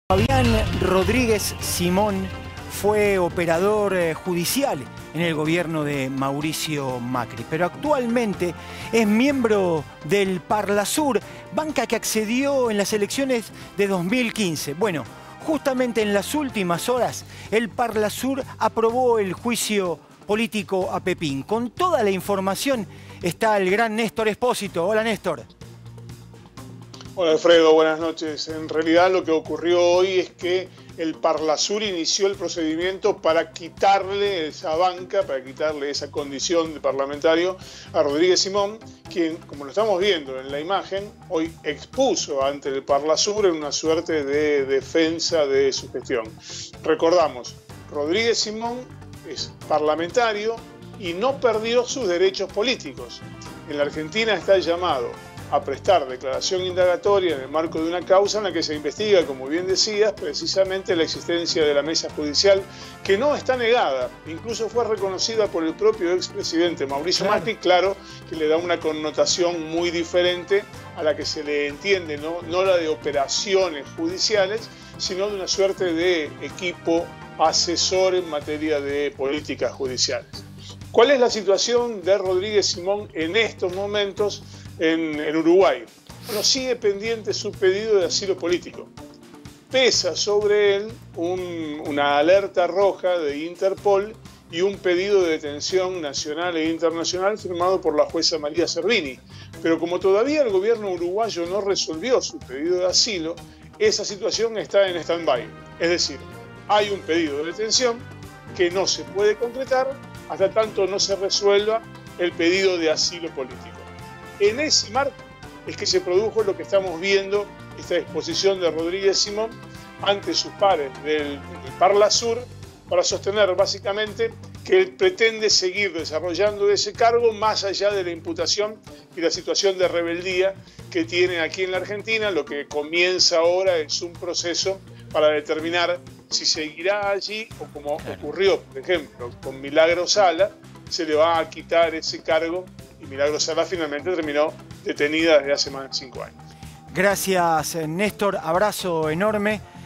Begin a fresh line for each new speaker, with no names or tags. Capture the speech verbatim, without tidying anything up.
Fabián Rodríguez Simón fue operador eh, judicial en el gobierno de Mauricio Macri, pero actualmente es miembro del Parlasur, banca que accedió en las elecciones de dos mil quince. Bueno, justamente en las últimas horas, el Parlasur aprobó el juicio político a Pepín. Con toda la información está el gran Néstor Espósito. Hola, Néstor.
Hola, Alfredo, buenas noches. En realidad lo que ocurrió hoy es que el Parlasur inició el procedimiento para quitarle esa banca, para quitarle esa condición de parlamentario a Rodríguez Simón, quien, como lo estamos viendo en la imagen, hoy expuso ante el Parlasur en una suerte de defensa de su gestión. Recordamos, Rodríguez Simón es parlamentario y no perdió sus derechos políticos. En la Argentina está llamado a prestar declaración indagatoria en el marco de una causa en la que se investiga, como bien decías, precisamente la existencia de la mesa judicial, que no está negada, incluso fue reconocida por el propio expresidente Mauricio Macri, claro, que le da una connotación muy diferente a la que se le entiende, no, no la de operaciones judiciales, sino de una suerte de equipo asesor en materia de políticas judiciales. ¿Cuál es la situación de Rodríguez Simón en estos momentos en, en Uruguay? Bueno, sigue pendiente su pedido de asilo político. Pesa sobre él un, una alerta roja de Interpol y un pedido de detención nacional e internacional firmado por la jueza María Servini. Pero como todavía el gobierno uruguayo no resolvió su pedido de asilo, esa situación está en stand-by. Es decir, hay un pedido de detención que no se puede concretar hasta tanto no se resuelva el pedido de asilo político. En ese marco es que se produjo lo que estamos viendo, esta exposición de Rodríguez Simón ante sus pares del, del Parlasur, para sostener básicamente que él pretende seguir desarrollando ese cargo más allá de la imputación y la situación de rebeldía que tiene aquí en la Argentina. Lo que comienza ahora es un proceso para determinar si seguirá allí o, como ocurrió, por ejemplo, con Milagro Sala, se le va a quitar ese cargo y Milagro Sala finalmente terminó detenida desde hace más de cinco años.
Gracias, Néstor. Abrazo enorme.